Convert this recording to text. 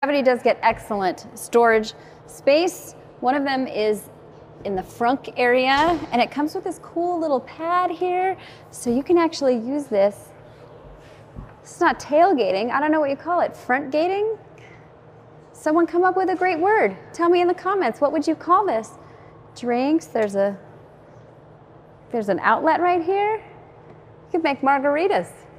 Gravity does get excellent storage space. One of them is in the frunk area, and it comes with this cool little pad here, so you can actually use this. It's not tailgating, I don't know what you call it, front gating? Someone come up with a great word. Tell me in the comments, what would you call this? Drinks, there's an outlet right here. You could make margaritas.